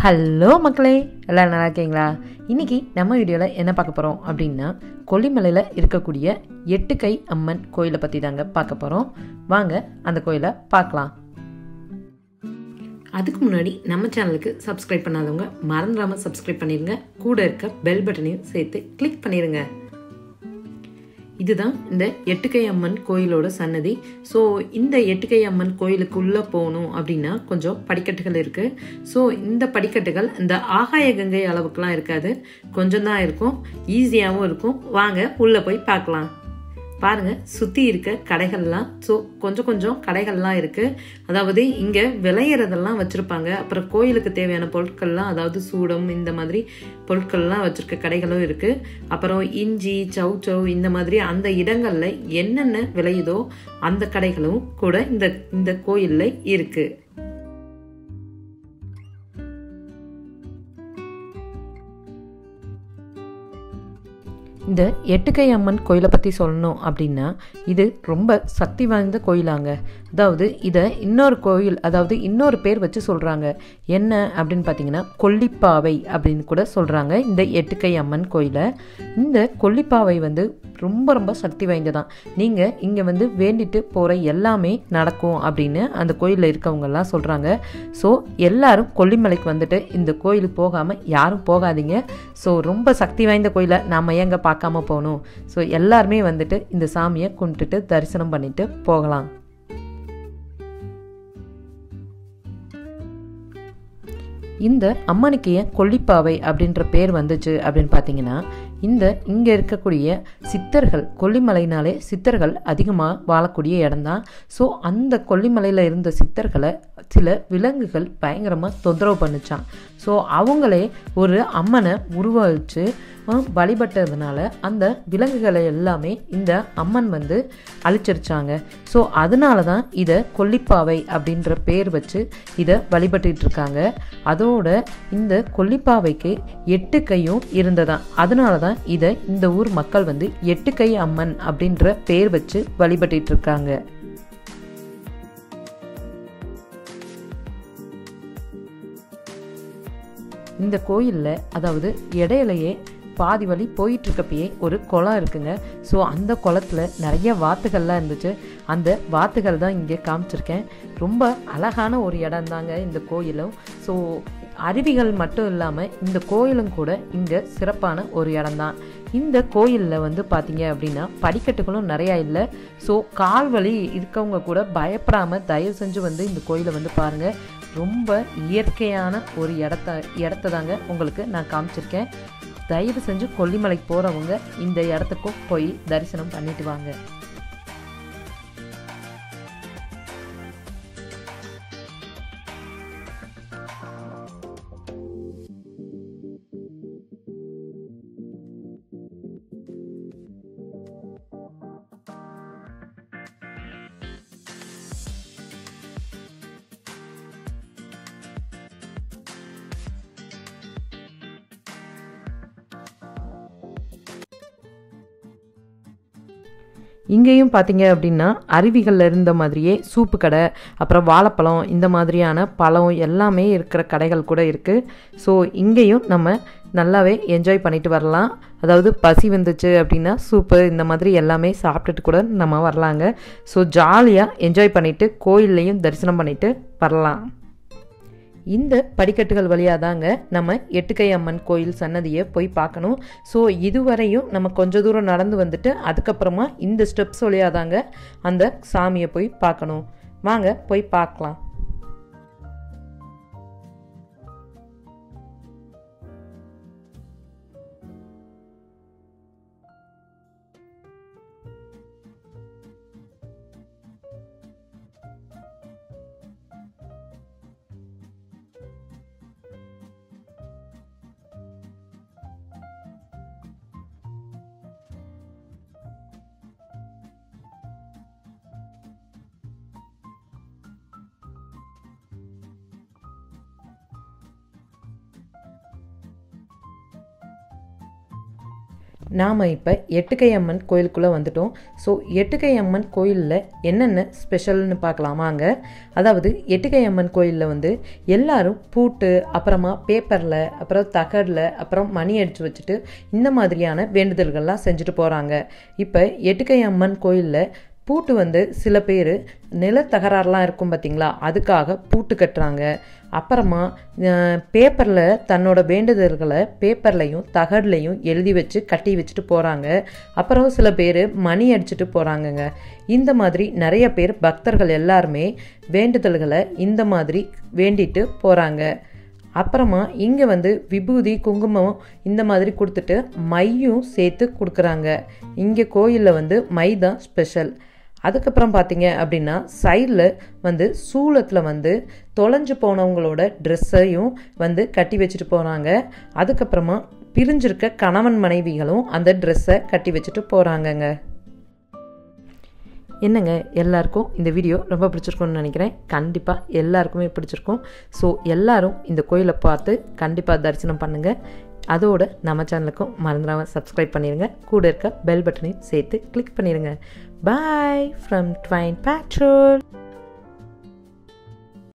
Hello மக்களே, எல்லோரும் நல்லா இருக்கீங்களா? இன்றைக்கி நம்ம வீடியோவில் என்ன பார்க்க போகிறோம் அப்படின்னா, கொல்லிமலையில் இருக்கக்கூடிய 8 கை அம்மன் கோயிலை பற்றி தாங்க பார்க்க போகிறோம். வாங்க அந்த கோயிலை பார்க்கலாம். அதுக்கு முன்னாடி நம்ம சேனலுக்கு சப்ஸ்கிரைப் பண்ணாதவங்க மறந்துடாமல் சப்ஸ்கிரைப் பண்ணிடுங்க. கூட இருக்க பெல் பட்டனையும் சேர்த்து கிளிக் பண்ணிடுங்க. இதுதான் இந்த 8 கை அம்மன் கோயிலோட சன்னதி. ஸோ இந்த 8 கை அம்மன் கோயிலுக்குள்ளே போகணும் அப்படின்னா கொஞ்சம் படிக்கட்டுகள் இருக்குது. ஸோ இந்த படிக்கட்டுகள் இந்த ஆகாய கங்கை அளவுக்குலாம் இருக்காது, கொஞ்சம் தான் இருக்கும், ஈஸியாகவும் இருக்கும். வாங்க உள்ளே போய் பார்க்கலாம். பாருங்க, சுற்றி இருக்க கடைகள்லாம் கொஞ்சம் கொஞ்சம் கடைகள்லாம் இருக்குது. அதாவது இங்கே விளையிறதெல்லாம் வச்சுருப்பாங்க. அப்புறம் கோயிலுக்கு தேவையான பொருட்கள்லாம், அதாவது சூடம் இந்த மாதிரி பொருட்கள்லாம் வச்சுருக்க கடைகளும் இருக்குது. அப்புறம் இஞ்சி, சவ் இந்த மாதிரி அந்த இடங்களில் என்னென்ன விளையுதோ அந்த கடைகளும் கூட இந்த கோயிலில் இருக்குது. இந்த 8 கை அம்மன் கோயிலை பற்றி சொல்லணும் அப்படின்னா, இது ரொம்ப சக்தி வாய்ந்த கோயிலாங்க. அதாவது இதை இன்னொரு கோயில், அதாவது இன்னொரு பேர் வச்சு சொல்கிறாங்க. என்ன அப்படின்னு பார்த்தீங்கன்னா, கொல்லிப்பாவை அப்படின்னு கூட சொல்கிறாங்க இந்த 8 கை அம்மன் கோயிலை. இந்த கொல்லிப்பாவை ரொம்ப ரொம்ப சக்தி வாய்ந்ததான். நீங்கள் இங்கே வேண்டிட்டு போகிற எல்லாமே நடக்கும் அப்படின்னு அந்த கோயிலில் இருக்கவங்கெல்லாம் சொல்கிறாங்க. ஸோ எல்லாரும் கொல்லிமலைக்கு இந்த கோயிலுக்கு போகாமல் யாரும் போகாதீங்க. ஸோ ரொம்ப சக்தி வாய்ந்த கோயிலை நாம் ஏங்க பார்க்காம போகணும்? ஸோ எல்லாருமே இந்த சாமியை கும்பிட்டுட்டு தரிசனம் பண்ணிட்டு போகலாம். இந்த அம்மனுக்கு ஏன் கொல்லிப்பாவை அப்படின்ற பேர் வந்துச்சு அப்படின்னு பார்த்தீங்கன்னா, இங்கே இருக்கக்கூடிய சித்தர்கள், கொல்லிமலைனாலே சித்தர்கள் அதிகமாக வாழக்கூடிய இடம்தான். ஸோ அந்த கொல்லிமலையில் இருந்த சித்தர்களை சில விலங்குகள் பயங்கரமாக தொந்தரவு பண்ணுச்சான். ஸோ அவங்களே ஒரு அம்மனை உருவகிச்சு வழிபட்டதுனால அந்த விலங்குகளை எல்லாமே இந்த அம்மன் அழிச்சிருச்சாங்க. ஸோ அதனால தான் இதை கொல்லிப்பாவை அப்படின்ற பேர் வச்சு இதை வழிபட்டுட்டு இருக்காங்க. அதோட இந்த கொல்லிப்பாவைக்கு 8 கையும் இருந்ததான். அதனால தான் இதை இந்த ஊர் மக்கள் 8 கை அம்மன் அப்படின்ற பேர் வச்சு வழிபட்டுட்டு இருக்காங்க. இந்த கோயிலில் அதாவது இடையிலையே பாதி வழி போயிட்டு இருக்கப்பயே ஒரு குளம் இருக்குங்க. ஸோ அந்த குளத்தில் நிறைய வாத்துகள்லாம் இருந்துச்சு. அந்த வாத்துகள் தான் இங்கே காமிச்சிருக்கேன். ரொம்ப அழகான ஒரு இடம் தாங்க இந்த கோயிலும். ஸோ அருவிகள் மட்டும் இல்லாமல் இந்த கோயிலும் கூட இங்கே சிறப்பான ஒரு இடம்தான். இந்த கோயிலில் பார்த்தீங்க அப்படின்னா படிக்கட்டுகளும் நிறையா இல்லை. ஸோ கால்வழி இருக்கவங்க கூட பயப்படாமல் தயவு செஞ்சு இந்த கோயிலை பாருங்கள். ரொம்ப இயற்கையான ஒரு இடத்த தாங்க உங்களுக்கு நான் காமிச்சிருக்கேன். தயவு செஞ்சு கொல்லிமலைக்கு போகிறவங்க இந்த இடத்துக்கும் போய் தரிசனம் பண்ணிட்டு வாங்க. இங்கேயும் பார்த்தீங்க அப்படின்னா அருவிகளில் இருந்த மாதிரியே சூப்பு கடை, அப்புறம் வாழைப்பழம், இந்த மாதிரியான பழம் எல்லாமே இருக்கிற கடைகள் கூட இருக்குது. ஸோ இங்கேயும் நம்ம நல்லாவே என்ஜாய் பண்ணிட்டு வரலாம். அதாவது பசி வந்துச்சு அப்படின்னா சூப்பு இந்த மாதிரி எல்லாமே சாப்பிட்டுட்டு கூட நம்ம வரலாங்க. ஸோ ஜாலியாக என்ஜாய் பண்ணிவிட்டு கோயில்லையும் தரிசனம் பண்ணிவிட்டு வரலாம். இந்த படிக்கட்டுகள் வழியாக தாங்க நம்ம 8 கை அம்மன் கோயில் சன்னதியை போய் பார்க்கணும். ஸோ இதுவரையும் நம்ம கொஞ்சம் தூரம் நடந்து அதுக்கப்புறமா இந்த ஸ்டெப்ஸ் வழியாக தாங்க அந்த சாமியை போய் பார்க்கணும். வாங்க போய் பார்க்கலாம். நாம் இப்போ எட்டுக்கை அம்மன் கோயிலுக்குள்ளே வந்துட்டோம். ஸோ எட்டுக்கை அம்மன் கோயிலில் என்னென்ன ஸ்பெஷல்னு பார்க்கலாமாங்க. அதாவது எட்டுக்கை அம்மன் கோயிலில் வந்து எல்லாரும் பூட்டு, அப்புறமா பேப்பரில், அப்புறம் தகடில், அப்புறம் மணி அடித்து வச்சுட்டு இந்த மாதிரியான வேண்டுதல்கள்லாம் செஞ்சுட்டு போகிறாங்க. இப்போ எட்டுக்கை அம்மன் கோயிலில் பூட்டு வந்து சில பேர் நிலத்தகராறுலாம் இருக்கும் பார்த்திங்களா, அதுக்காக பூட்டு கட்டுறாங்க. அப்புறமா பேப்பரில் தன்னோட வேண்டுதல்களை பேப்பர்லையும் தகடுலையும் எழுதி வச்சு கட்டி வச்சுட்டு போகிறாங்க. அப்புறம் சில பேர் மணி அடிச்சுட்டு போகிறாங்கங்க. இந்த மாதிரி நிறைய பேர் பக்தர்கள் எல்லாருமே வேண்டுதல்களை இந்த மாதிரி வேண்டிட்டு போகிறாங்க. அப்புறமா இங்கே வந்து விபூதி, குங்குமம் இந்த மாதிரி கொடுத்துட்டு மையும் சேர்த்து கொடுக்குறாங்க. இங்கே கோயிலில் வந்து மை தான் ஸ்பெஷல். அதுக்கப்புறம் பார்த்தீங்க அப்படின்னா சைடில் வந்து சூளத்தில் வந்து தொலைஞ்சு போனவங்களோட ட்ரெஸ்ஸையும் வந்து கட்டி வச்சுட்டு போகிறாங்க. அதுக்கப்புறமா பிரிஞ்சிருக்க கணவன் மனைவிகளும் அந்த ட்ரெஸ்ஸை கட்டி வச்சுட்டு போகிறாங்கங்க. என்னங்க, எல்லாருக்கும் இந்த வீடியோ ரொம்ப பிடிச்சிருக்கும்னு நினைக்கிறேன். கண்டிப்பாக எல்லாருக்குமே பிடிச்சிருக்கும். ஸோ எல்லாரும் இந்த கோயிலை பார்த்து கண்டிப்பாக தரிசனம் பண்ணுங்கள். அதோட நம்ம சேனலுக்கும் மறந்துடாமல் சப்ஸ்கிரைப் பண்ணிடுங்க. கூட இருக்க பெல் பட்டனையும் சேர்த்து கிளிக் பண்ணிடுங்க. Bye from twine patrol.